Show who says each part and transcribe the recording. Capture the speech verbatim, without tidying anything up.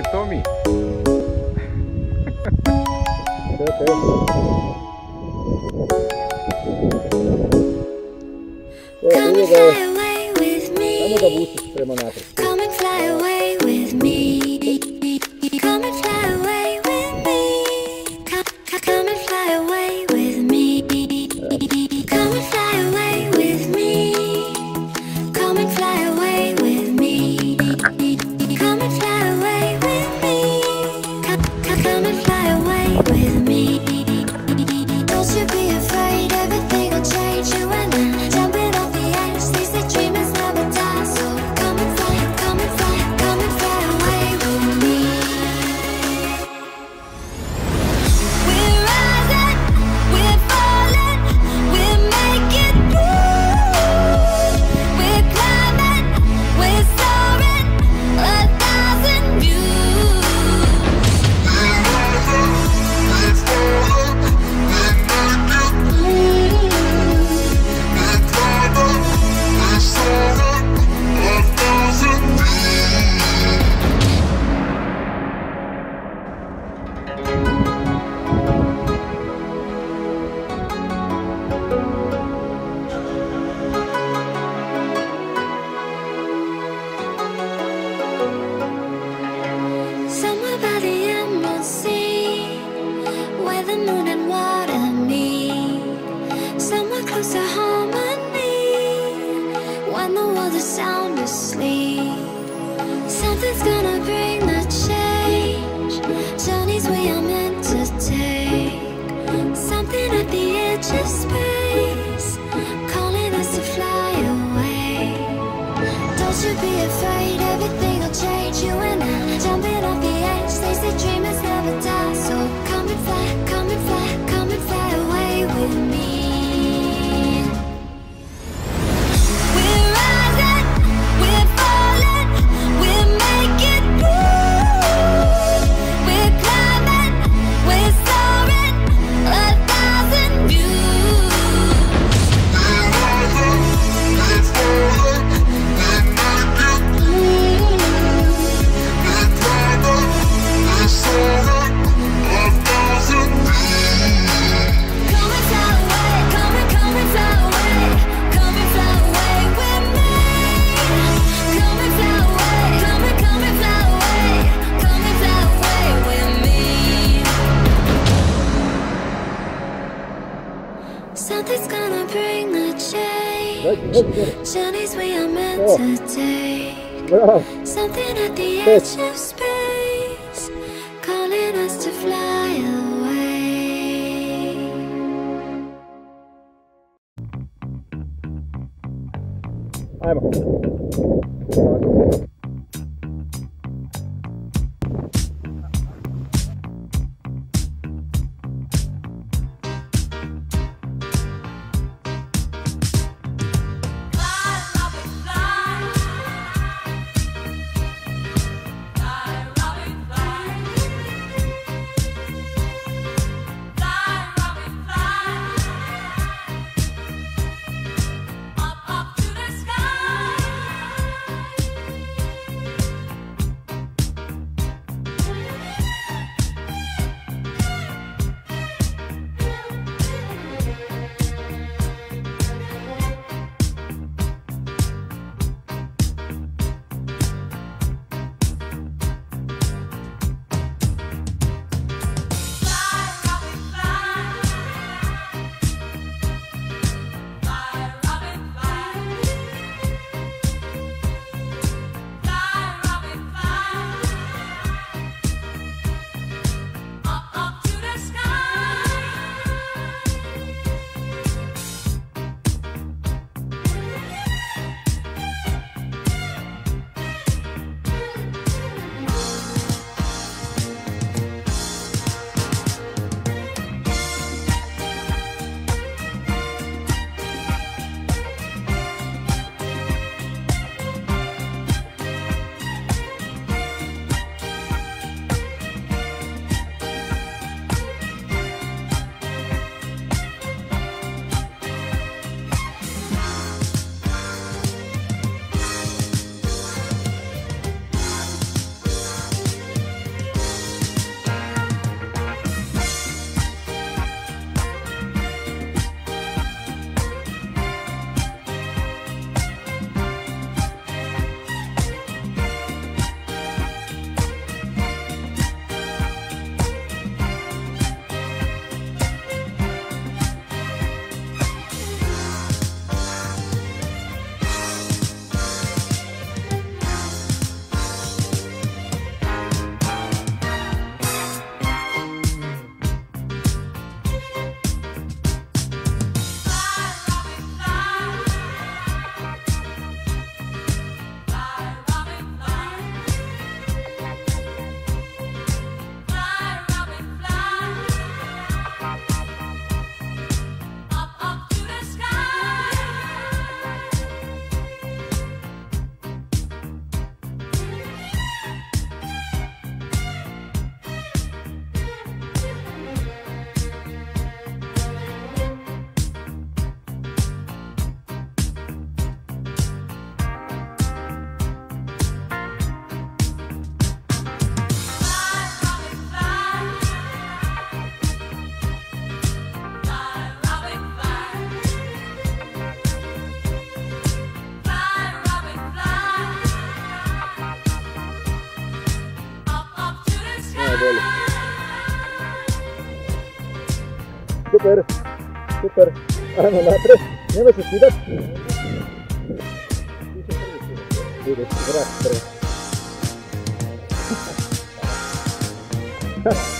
Speaker 1: Tomi.
Speaker 2: Come and fly away with me.
Speaker 3: Samo da vučeš prema napred.
Speaker 2: Come and fly away with me. Come and fly away with me. Come, come and fly away with me. Come and fly away with me. Come and fly away with me. Come and fly away with me. Come, come and fly away with me. Don't you be afraid, everything will change. You and I jumping off the edge. They say dreamers never die, so come and fly, come and fly, come and fly away with me. We're rising, we're falling, we're making moves. We're climbing, we're soaring, a thousand views. We're rising, we're falling, we're making moves. We're climbing, we're soaring, a thousand views. Somewhere by the emerald sea, where the moon and water meet. Somewhere close to harmony, when the world is sound asleep. Something's gonna bring the change, journeys we are meant to take. Something at the edge of space, calling us to fly away. Don't you be afraid, everything will change. You and I jumping off the edge. They say dreamers never die, so come and fly, come and fly, come and fly away with me. We're rising, we're falling, we're making moves. We're climbing, we're soaring, a thousand views. We're rising, we're falling, we're making moves. We're climbing, we're soaring, a thousand views. Come and fly away, come and come and fly away, come and fly away with me. Come and fly away, come and come and fly away, come and fly away with me. Something's gonna bring the change, journeys we are meant to take.
Speaker 3: Bravo.
Speaker 2: Something at the edge of space, calling us to fly away.
Speaker 3: Ajmo. Super, super. Ajmo napred. Nemoj se skidat. Ideš, vrat prvi.